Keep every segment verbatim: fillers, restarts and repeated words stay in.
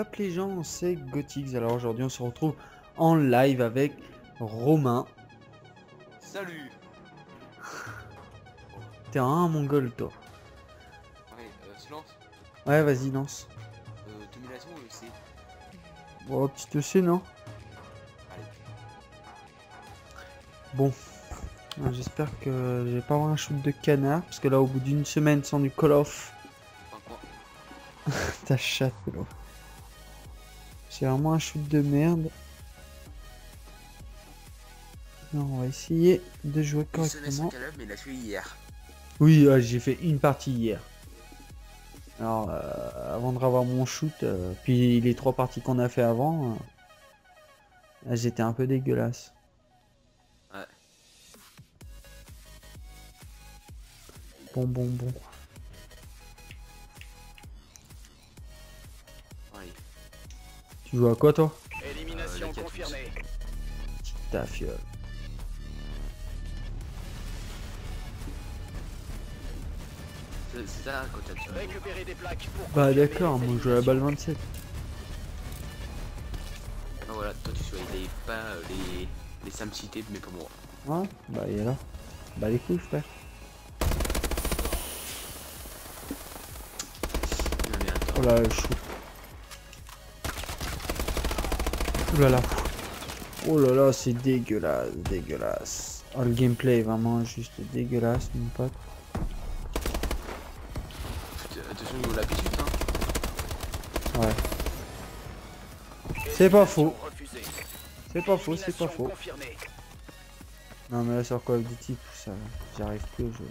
Yop les gens, c'est Gotix. Alors aujourd'hui on se retrouve en live avec Romain. Salut. T'es un mongol toi. Ouais, euh, se lance. Ouais vas-y lance. Euh, domination ou E C. Bon petit E C non. Allez. Bon. J'espère que je vais pas avoir un shoot de canard. Parce que là au bout d'une semaine sans du Call of. Ta chatte là. C'est vraiment un shoot de merde. Non, on va essayer de jouer correctement. Caleb, mais il a fait hier. Oui, euh, j'ai fait une partie hier. Alors, euh, avant de revoir mon shoot, euh, puis les trois parties qu'on a fait avant, euh, j'étais un peu dégueulasse. Ouais. Bon, bon, bon. Allez. Tu joues à quoi toi? Élimination euh, confirmée. Ta fiole. C'est ça quand t'as tué. Récupérer des plaques pour Bah confirmer d'accord, les moi je joue à la balle éliminations. vingt-sept. Ah voilà, toi tu choisis pas euh, les, les Sam cités, mais pas moi. Ouais, bah il est là. Bah les couilles frère. Non mais attends. Oh là, le shoot. Oh là là. Oh là là, c'est dégueulasse, dégueulasse. Oh, le gameplay est vraiment juste dégueulasse, mon pote. Attention au niveau de la petite, hein. Ouais. C'est pas faux. Refusée. C'est pas faux, c'est pas Élimination faux. confirmée. Non mais là sur Call of Duty, ça, j'arrive plus au jeu.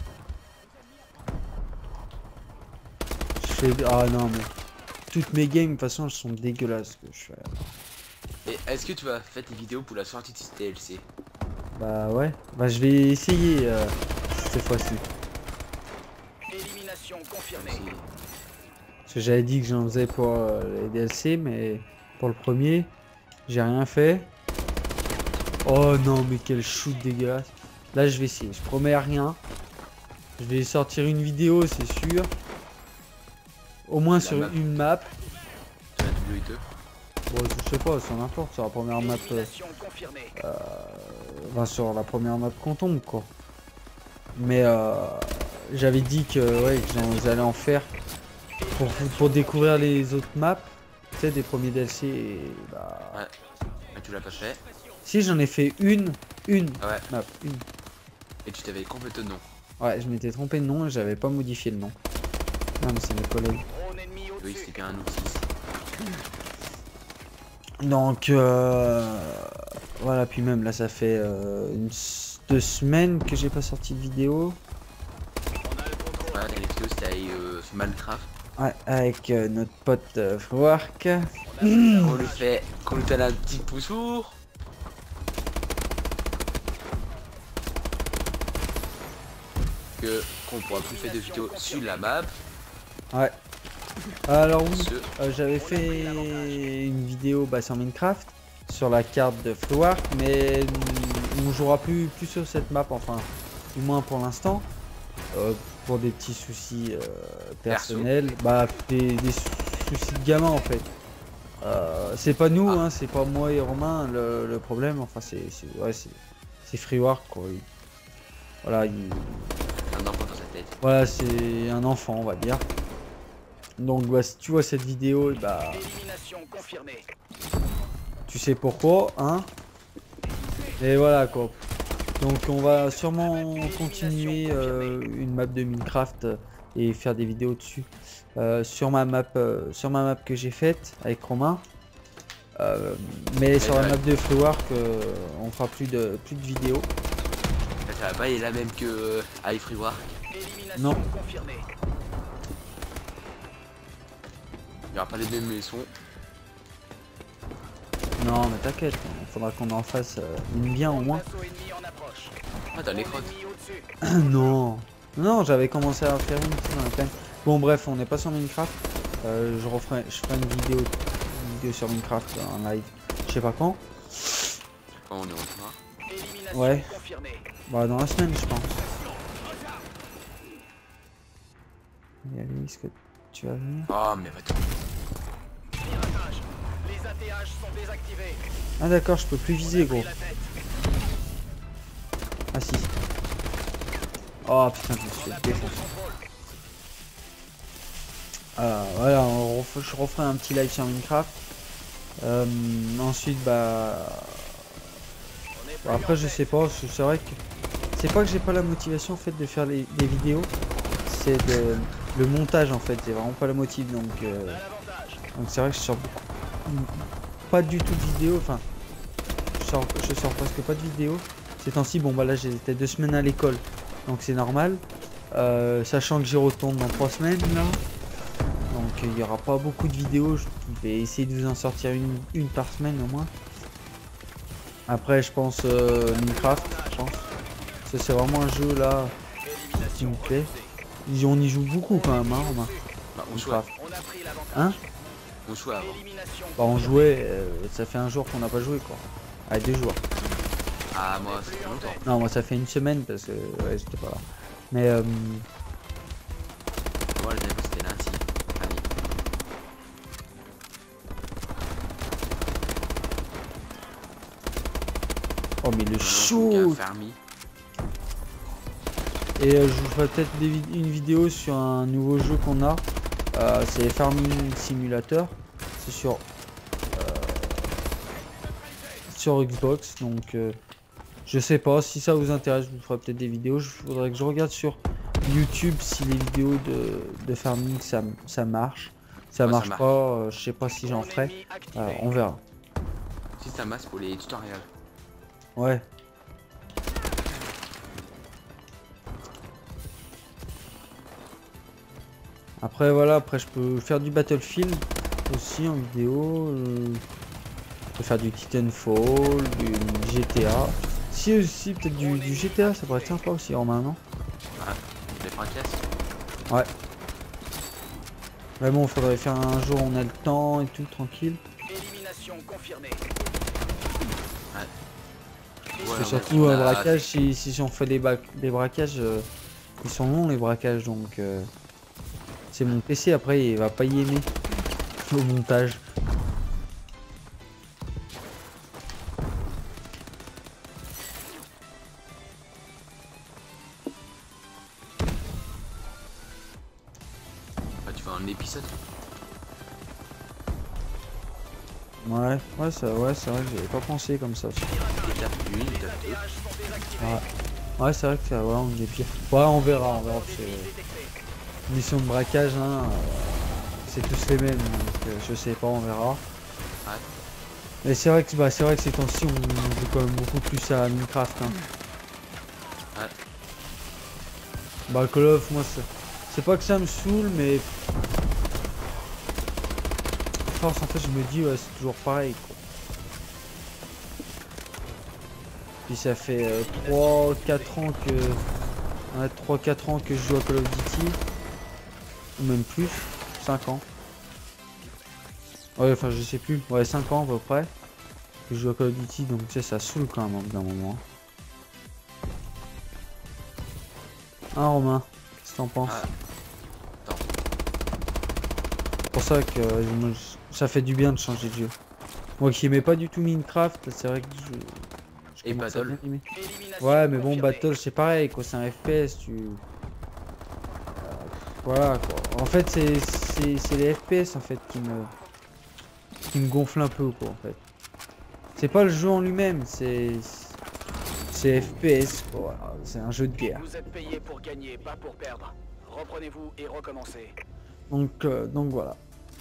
Je fais... Ah non mais... Toutes mes games de toute façon elles sont dégueulasses que je fais. Et est-ce que tu vas faire tes vidéos pour la sortie de ce D L C? Bah ouais, bah je vais essayer euh, cette fois-ci. Élimination confirmée. Si. Parce que j'avais dit que j'en faisais pour euh, les D L C, mais pour le premier, j'ai rien fait. Oh non mais quel shoot dégueulasse. Là je vais essayer, je promets rien. Je vais sortir une vidéo c'est sûr. Au moins La sur map. une map. Tu vas W deux. Bon je sais pas, ça n'importe, sur la première map. Euh, Élimination confirmée. enfin sur la première map qu'on tombe quoi. Mais euh, j'avais dit que ouais que j'en allais en faire pour, pour découvrir les autres maps. Tu sais des premiers D L C et bah... Ouais. Mais tu l'as pas fait. Si j'en ai fait une, une Ah ouais. map, une. Et tu t'avais complètement non. Ouais je m'étais trompé de nom et j'avais pas modifié le nom. Non mais c'est mes collègues. Drone ennemi Oui, au-dessus. c'était qu'un outil. Donc euh, voilà, puis même là ça fait euh, une, deux semaines que j'ai pas sorti de vidéo. On a le contrôle. Ouais, les vidéos c'était avec euh, Minecraft. Ouais, avec euh, notre pote euh, Freework. On lui fait, qu'on lui donne un petit poussour. Que qu'on pourra plus faire de vidéos sur la map. Ouais. Alors oui, Ce... euh, j'avais fait une vidéo bah, sur Minecraft, sur la carte de Freework, mais mm, on jouera plus, plus sur cette map, enfin, du moins pour l'instant. Euh, pour des petits soucis euh, personnels, bah des, des soucis de gamin en fait. Euh, c'est pas nous, Ah. hein, c'est pas moi et Romain le, le problème, enfin c'est ouais, c'est Freework quoi. Il, voilà, il, Un enfant dans sa tête. voilà c'est un enfant on va dire. Donc bah si tu vois cette vidéo, bah Élimination confirmée. tu sais pourquoi, hein. Et voilà quoi. Donc on va sûrement continuer euh, une map de Minecraft euh, et faire des vidéos dessus. Euh, sur ma map euh, sur ma map que j'ai faite avec Romain. Euh, mais sur la map de Freework, euh, on fera plus de plus de vidéos. Ça va pas être la même que euh, avec Freework. Élimination Non. confirmée. Il y aura pas les mêmes leçons. Non mais t'inquiète, il faudra qu'on en fasse euh, une bien au moins. Assaut ennemi en approche. Ah dans les Drone crottes. ennemi au-dessus. Non, non, j'avais commencé à faire une petite dans la plaine. Bon bref, on n'est pas sur Minecraft. Euh, je referai, je ferai une vidéo, une vidéo sur Minecraft en live. Je sais pas quand. Quand on est en train. Élimination Ouais. confirmée. Bah dans la semaine je pense. Et Ali, est-ce que tu vas venir? Oh mais va-t'en. Piratage. A T H sont désactivés. Ah d'accord, je peux plus viser gros. La tête. Ah si. Oh putain, je me suis On a fait perdu le défoncer. contrôle. Ah, voilà, on ref- je referai un petit live sur Minecraft. Euh, ensuite, bah... On est bon, après, je sais pas, c'est c'est vrai que... C'est pas que j'ai pas la motivation en fait de faire les- des vidéos. C'est de... le montage en fait, c'est vraiment pas la motive. Donc euh, On a l'avantage. donc c'est vrai que je sors beaucoup... Pas du tout de vidéos, enfin... Je sors, je sors presque pas de vidéos. Ces temps-ci, bon bah là j'étais deux semaines à l'école. Donc c'est normal. Euh, sachant que j'y retourne dans trois semaines là. Donc il n'y aura pas beaucoup de vidéos, je vais essayer de vous en sortir une, une par semaine au moins. Après je pense euh, Minecraft, je pense. Ça c'est vraiment un jeu là qui me plaît. Ils- On y joue beaucoup quand même, hein, Romain. Bah, on jouait. Minecraft. On a pris l'avantage. Hein On jouait avant. Élimination Bah on confirmée. jouait, euh, ça fait un jour qu'on n'a pas joué quoi. Avec deux joueurs. Ah, moi, ça fait longtemps. Non moi ça fait une semaine parce que ouais, j'étais pas là. Mais euh, Moi, la dernière fois, c'était lundi. Lundi. oh mais le Maintenant, chaud. je joue qu'à Fermi. Et euh, je vous ferai peut-être des vid- une vidéo sur un nouveau jeu qu'on a. Euh, c'est Farming Simulator. C'est sur euh, sur Xbox. Donc euh, je sais pas si ça vous intéresse. Je vous ferai peut-être des vidéos. Je voudrais que je regarde sur YouTube si les vidéos de, de farming ça, ça marche. Ça Ouais, ça marche marche. pas. euh, je sais pas si j'en Drone ferai. ennemi activé. Euh, on verra. Si ça masse pour les tutoriels. Ouais. Après voilà, après je peux faire du Battlefield aussi en vidéo. euh, Je peux faire du Titanfall, du G T A. Si aussi peut-être du, du G T A, ça pourrait être sympa aussi en main, non? Ouais. Les fracasse. Ouais. Mais bon, faudrait faire un jour où on a le temps et tout, tranquille. Élimination confirmée. Parce Ouais, que on a- surtout on un a- braquage, si, si on fait des, ba- des braquages, euh, ils sont longs les braquages, donc euh, c'est mon P C après, il va pas y aimer au montage. Bah, tu fais un épisode. Ouais, ouais, ça, ouais, c'est vrai que j'avais pas pensé comme ça. Étape un, Les étape deux. A T H sont désactivés. Ouais, ouais c'est vrai que ça, ouais, on est pire. Ouais, on verra, on verra. parce que, Ennemis euh, détectés. mission de braquage, hein, euh, c'est tous les mêmes, donc euh, je sais pas, on verra. Ouais. Mais c'est vrai que bah, c'est vrai que ces temps-ci, on joue quand même beaucoup plus à Minecraft. Hein. Ouais. Bah Call of, moi, c'est- c'est pas que ça me saoule, mais force en fait, je me dis ouais, c'est toujours pareil. Quoi. Puis ça fait euh, trois quatre ans que ouais, trois quatre ans que je joue à Call of Duty, ou même plus, cinq ans. Ouais, enfin je sais plus, ouais cinq ans à peu près que je joue à Call of Duty, donc tu sais ça saoule quand même au bout d'un moment. Hein Romain, qu'est-ce que t'en penses? Ah. Attends. C'est pour ça que euh, moi, je- ça fait du bien de changer de jeu. Moi qui aimais pas du tout Minecraft, c'est vrai que je, je Et commence à Battle. bien aimer. Élimination Ouais mais bon confirmée. Battle c'est pareil quoi, c'est un F P S, tu... Euh, voilà quoi. En fait c'est c'est c'est les F P S en fait qui me qui me gonflent un peu quoi en fait. C'est pas le jeu en lui-même, c'est c'est F P S quoi, voilà. C'est un jeu de guerre. Vous êtes payé pour gagner, pas pour perdre. Reprenez-vous et recommencez. Donc euh, donc voilà.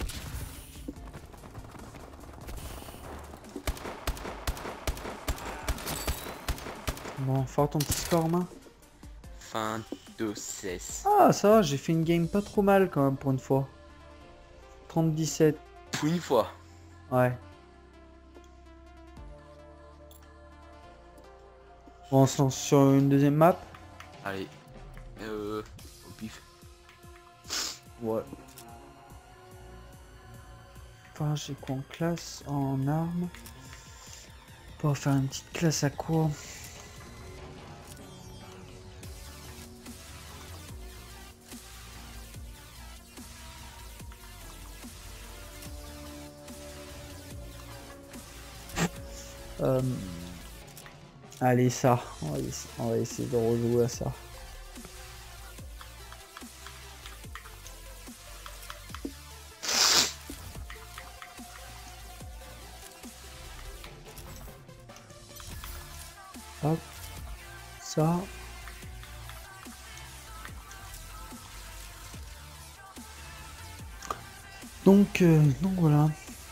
Bon, fort ton petit score Romain. Fin de seize. Ah ça va, j'ai fait une game pas trop mal quand même pour une fois. trente dix-sept, Pour une fois. ouais. Bon, on se lance sur une deuxième map. Allez. Euh. Au pif. Ouais. Enfin, j'ai quoi en classe? En armes. On va faire une petite classe à quoi? Euh, Allez, ça. On va, on va essayer de rejouer à ça. Hop. Ça. Donc, euh, donc voilà.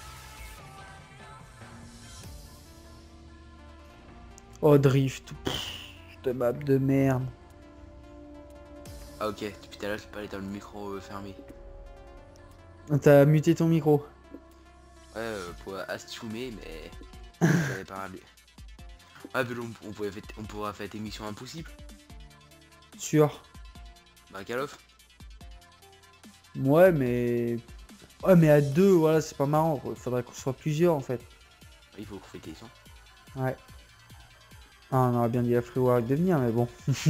Oh, drift. Cette map de merde. Ah ok, depuis tout à l'heure je peux aller dans le micro euh, fermé. T'as muté ton micro. Ouais, euh, pour assumer, mais j'avais pas rappelé. Ouais, mais on, on, pouvait fait, on pourra faire des missions impossibles. Sûr. Bah, Call of. Ouais, mais... Ouais, mais à deux, voilà, c'est pas marrant. Il faudrait qu'on soit plusieurs, en fait. Il faut qu'on fait des sons. Ouais. Ah, on aurait bien dit à Freework de venir, mais bon.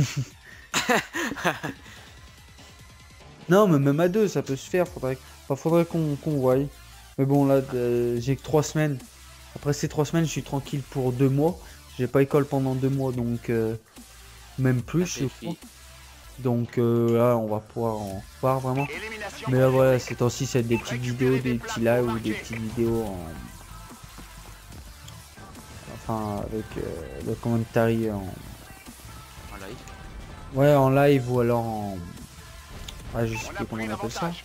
Non, mais même à deux, ça peut se faire. Faudrait, enfin, faudrait qu'on qu'on voie. Mais bon, là, euh, j'ai que trois semaines. Après ces trois semaines, je suis tranquille pour deux mois. J'ai pas école pendant deux mois, donc euh, même plus, je crois. Donc euh, là, on va pouvoir en voir vraiment. Mais là, voilà, ces temps-ci, c'est des petites vidéos, des petits lives ou des petites vidéos en... Enfin, avec euh, le commentary en... En live. Ouais, en live ou alors en... Ah, je sais plus comment on appelle ça.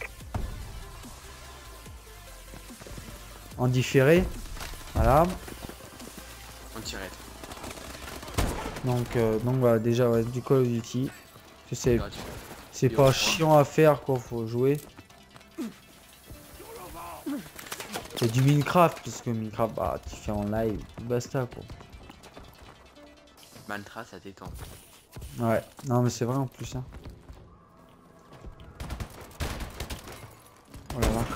En différé. Voilà. En tirette. Donc, euh, donc voilà, déjà, ouais, du Call of Duty. Je sais, Gratuit. c'est pas chiant à faire, quoi, faut jouer. C'est du Minecraft, parce que Minecraft, bah, tu fais en live, basta, quoi. Mantra, ça détend. Ouais, non, mais c'est vrai en plus, hein. Oh là là.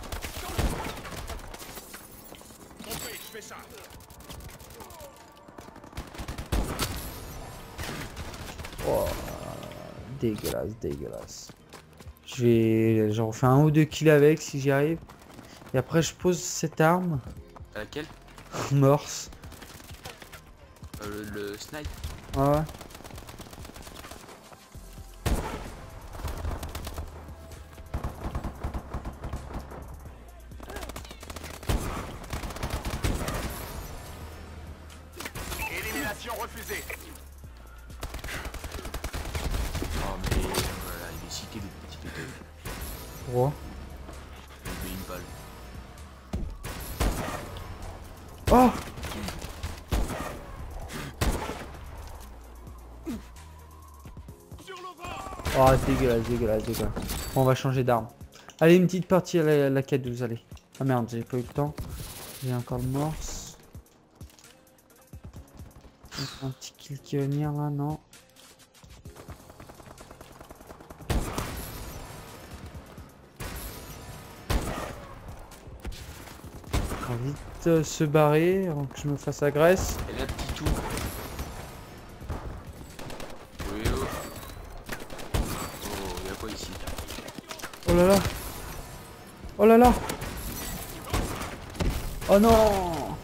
Oh, dégueulasse, dégueulasse. Je vais, j'en fais un ou deux kills avec si j'y arrive. Et après, je pose cette arme. À laquelle? Morse. euh, le, le snipe. Ah ouais. Élimination refusée. Oh mais voilà, il est cité le petit de deux. Pourquoi? Il met une balle. Oh! Oh, dégueulasse, dégueulasse, dégueulasse. Bon, on va changer d'arme. Allez, une petite partie à la, la K douze, allez. Ah merde, j'ai pas eu le temps. J'ai encore le morse. Un petit kill qui va venir là, non? On va vite euh, se barrer avant que je me fasse agresse. Et là, petit tout. Oui, oh. Oh, y'a quoi ici? Oh là là! Oh là là! Oh non!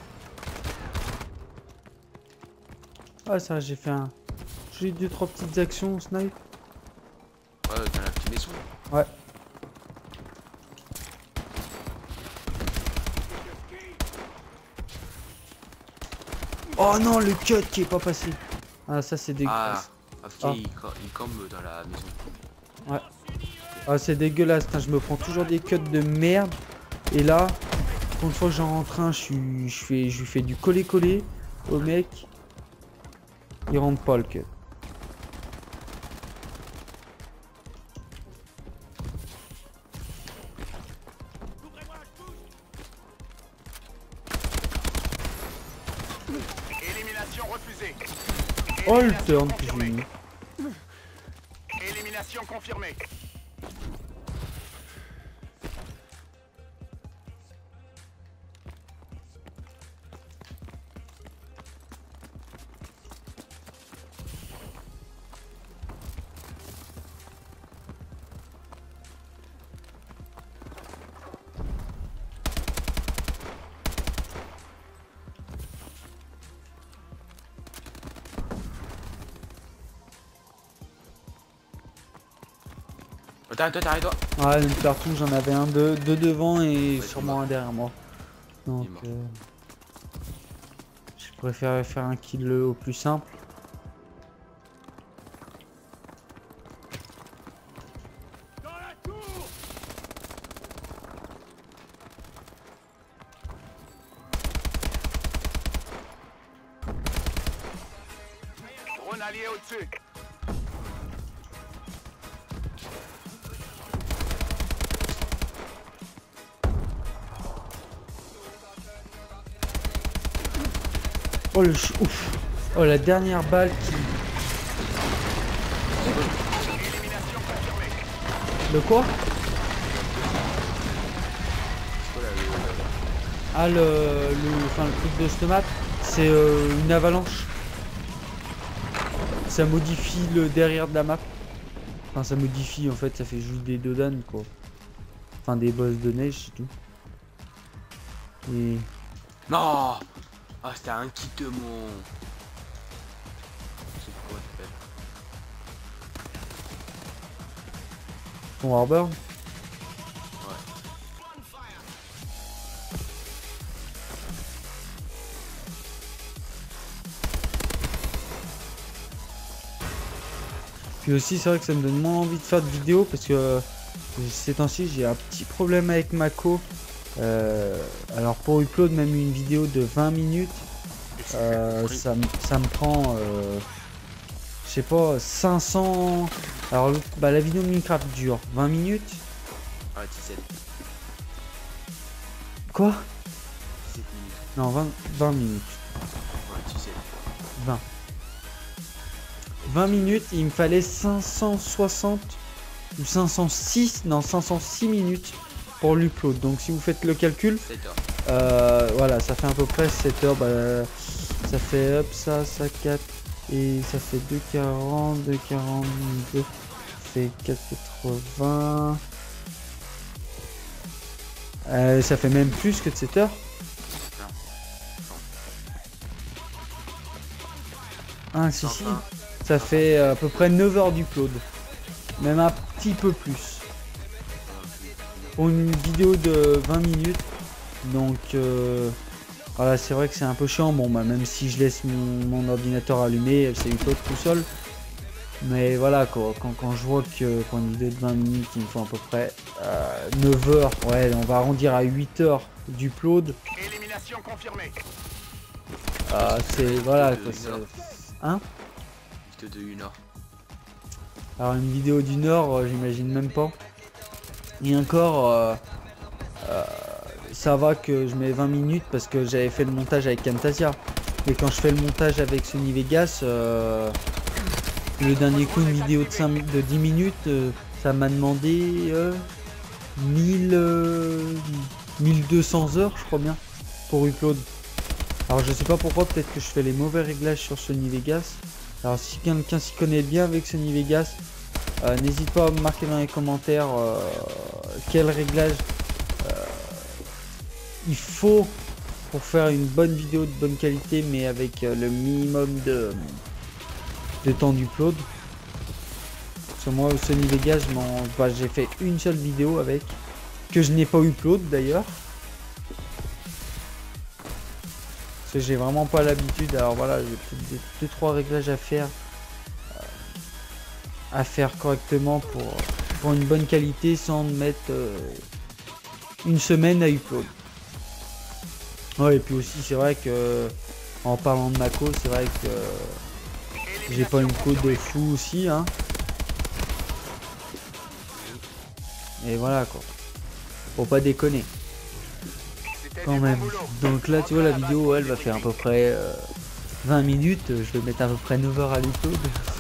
Ah ça, j'ai fait un... J'ai eu deux trois petites actions snipe. Ouais, dans la petite maison. Ouais. Oh non, le cut qui est pas passé. Ah ça c'est Ah, dégueulasse. ok, Ah. il, co- il cambe dans la maison. Ouais. Ah c'est dégueulasse, putain, je me prends toujours des cuts de merde. Et là, pour une fois que j'en rentre un, je suis, je fais, je lui fais du coller-coller au mec. Il rentre pas le cut. Élimination refusée. Oh le Élimination turn que j'ai confirmée. mis. Élimination confirmée. Oh, t'arrête toi, t'arrête toi. Ouais, donc partout j'en avais un de, deux devant et Ouais, sûrement un derrière moi. Donc mort. euh, je préfère faire un kill au plus simple. Drone allié au-dessus. Oh le ch- ouf. Oh la dernière balle qui... Élimination confirmée. Le quoi? C'est quoi là le... Ah le, le, enfin, le truc de stomate, c'est euh, une avalanche. Ça modifie le derrière de la map. Enfin ça modifie en fait, ça fait juste des dodanes quoi. Enfin des boss de neige c'est tout. Et... Non. Ah, c'était un kit de mon... C'est quoi t'appelles? Ton Warbird. Ouais. Puis aussi c'est vrai que ça me donne moins envie de faire de vidéos parce que euh, ces temps-ci j'ai un petit problème avec Mako. Euh, alors pour upload même une vidéo de vingt minutes, euh, ça, me- ça me prend, euh, je sais pas, cinq cents... Alors le- bah, la vidéo de Minecraft dure vingt minutes. Ouais, dix-sept. Quoi? dix-sept minutes. Non, vingt, vingt minutes. Ouais, dix-sept. vingt. vingt minutes, il me fallait cinq cent soixante ou cinq cent six, non cinq cent six minutes pour l'upload. Donc si vous faites le calcul, sept heures. euh, voilà, ça fait à peu près sept heures. Bah, ça fait hop, ça, ça quatre et ça fait deux quarante, deux quarante-deux, ça fait quatre quatre-vingts. Euh, ça fait même plus que de sept heures. Ah si si, Enfin, ça fait à peu près neuf heures d'upload. Même un petit peu plus. Pour une vidéo de vingt minutes. Donc euh, voilà, c'est vrai que c'est un peu chiant. Bon bah même si je laisse mon, mon ordinateur allumé, c'est upload tout seul. Mais voilà quoi, quand, quand je vois que pour une vidéo de vingt minutes, il me faut à peu près euh, neuf heures. Ouais, on va arrondir à huit heures d'upload. Élimination confirmée. Euh, c'est voilà de quoi, une c'est... heure. Hein? Vidéo de une heure. Alors une vidéo d'une heure, euh, j'imagine même pas. Et encore, euh, euh, ça va que je mets vingt minutes parce que j'avais fait le montage avec Camtasia. Mais quand je fais le montage avec Sony Vegas, euh, le dernier coup, une vidéo de, cinq, de dix minutes, euh, ça m'a demandé euh, mille, euh, mille deux cents heures, je crois bien, pour upload. Alors je sais pas pourquoi, peut-être que je fais les mauvais réglages sur Sony Vegas. Alors si quelqu'un s'y connaît bien avec Sony Vegas, euh, n'hésite pas à me marquer dans les commentaires euh, quel réglage euh, il faut pour faire une bonne vidéo de bonne qualité mais avec euh, le minimum de, de temps d'upload. Parce que moi au Sony Vegas, bah, j'ai fait une seule vidéo avec, que je n'ai pas upload d'ailleurs. Parce que j'ai vraiment pas l'habitude, alors voilà, j'ai peut-être deux trois réglages à faire euh, à faire correctement pour, pour une bonne qualité sans mettre euh, une semaine à upload. Ouais, et puis aussi c'est vrai que en parlant de Mako, c'est vrai que j'ai pas une code de fou aussi hein. Et voilà quoi. Faut pas déconner. Quand même. Donc là tu vois la vidéo elle va faire à peu près euh, vingt minutes, je vais mettre à peu près neuf heures à l'upload.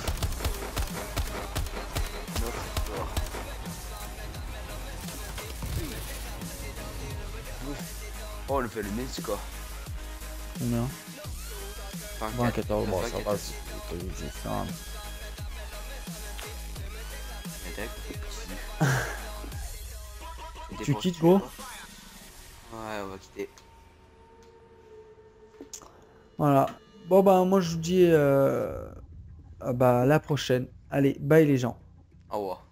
Oh, on le fait le même score. Combien? vingt-quatorze. Bon ça va, j'ai fait un... Tu quittes gros? Ouais, on va quitter. Voilà. Bon bah moi je vous dis euh, ah bah à la prochaine. Allez, bye les gens. Au revoir.